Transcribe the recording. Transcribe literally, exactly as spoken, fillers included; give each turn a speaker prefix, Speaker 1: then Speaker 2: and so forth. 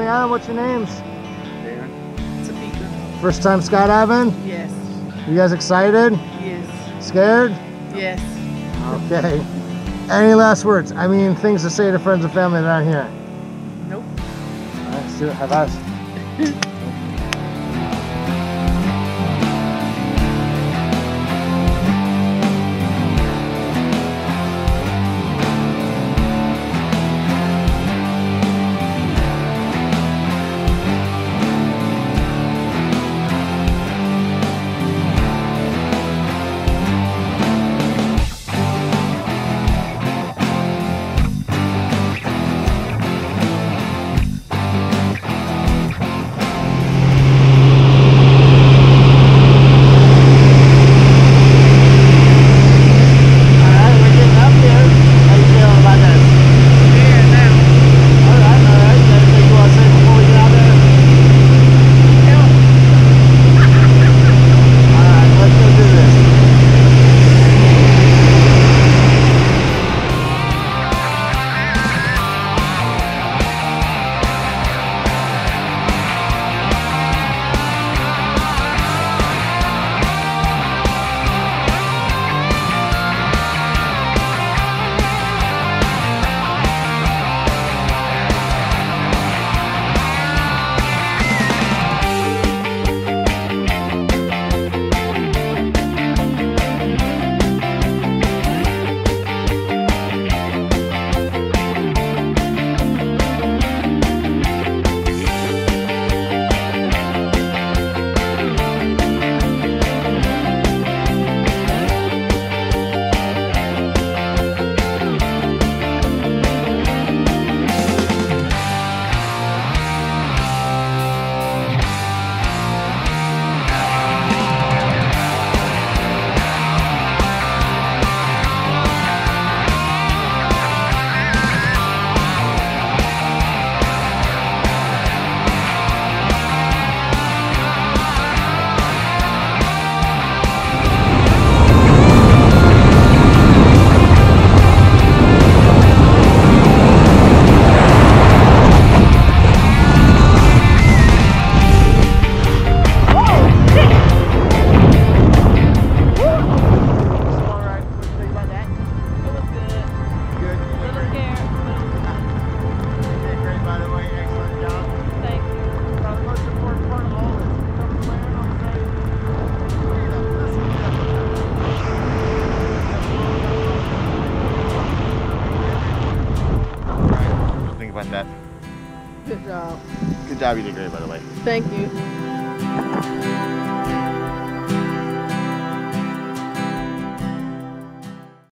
Speaker 1: Island. What's your names?
Speaker 2: Dan.
Speaker 3: Topeka.
Speaker 1: First time skydiving?
Speaker 3: Yes.
Speaker 1: You guys excited?
Speaker 3: Yes.
Speaker 1: Scared?
Speaker 3: Yes.
Speaker 1: Okay. Any last words? I mean, things to say to friends and family that aren't here?
Speaker 3: Nope.
Speaker 1: All right, let's do it. Have us.
Speaker 2: That.
Speaker 3: Good job.
Speaker 2: Good job, you did great, by the way.
Speaker 3: Thank you.